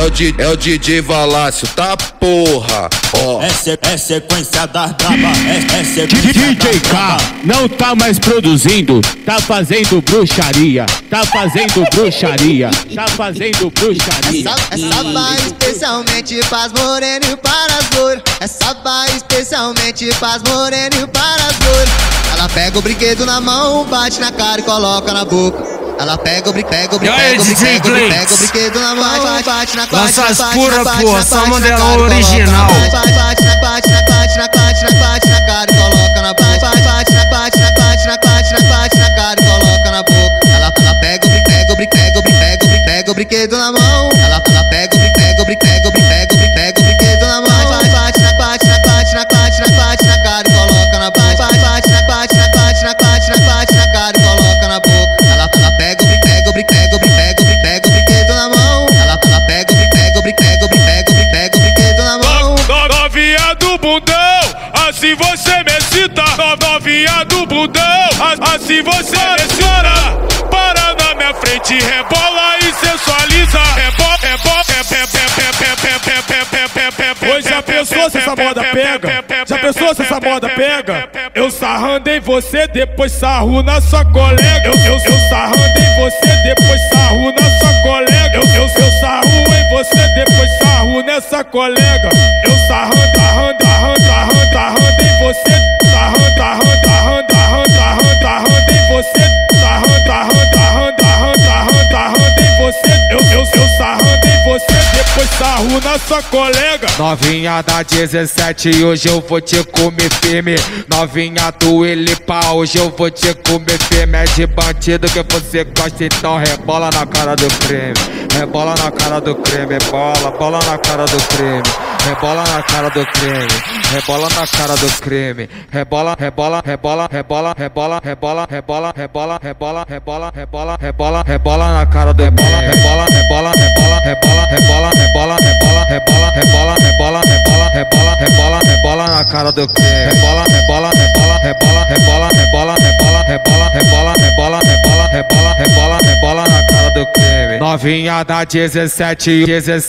É o DJ Valácio, tá porra, ó. É sequência das braba, é sequência DJ K não tá mais produzindo, tá fazendo bruxaria, tá fazendo bruxaria, tá fazendo bruxaria. Essa vai especialmente pras morenas e para as loiras. Essa vai especialmente pras morenas e para as loiras. Ela pega o brinquedo na mão, bate na cara e coloca na boca. Ela pega o brinquedo na mão, bate na cara, lança as pura, porra, só modelão original. Bate na cara e coloca na boca. Bate na cara e coloca na boca. Ela pega o brinquedo na mão. Ela pega o brinquedo na mão. Bate na cara e coloca na boca. Bate na cara e coloca na boca. Ela pega o brinquedo na mão. Ela pega o brinquedo na mão. Novinha do bundão, assim você me excita. Novinha do bundão, assim você me excita. Para na minha frente, rebola e sensualiza. Oi, já pensou se essa moda pega? Já pensou se essa moda pega? Eu sarrando em você, depois sarro na sua colega. Eu sarrando em você, depois sarro na sua colega. Eu sarro em você, depois sarro nessa colega. Eu sarrando em você, sarrando em você, sarrando em você. Eu sarrando em você, depois sarro na sua colega. Novinha da 17, hoje eu vou te comer firme. Novinha do Elipa, hoje eu vou te comer firme. É de bandido que você gosta, então rebola na cara do crime. Rebola na cara do crime, bola na cara do crime. Rebola na cara do crime, rebola na cara do crime. Rebola na cara do rebola na cara do crime. Rebola na cara do crime. Novinha da 17,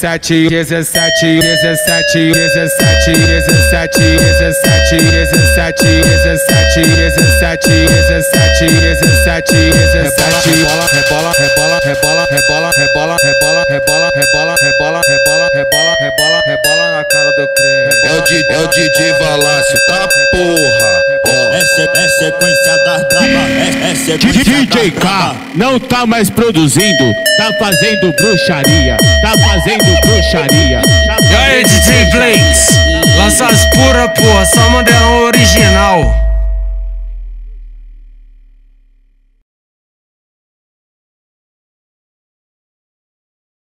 rebola na cara do crime. É o DJ Valácio, tá porra, ó. É sequência das braba, é sequência DJ K não tá mais produzindo, tá fazendo bruxaria, tá fazendo bruxaria. E aí, DJ Blakes, lança as pura, porra, só modelão original.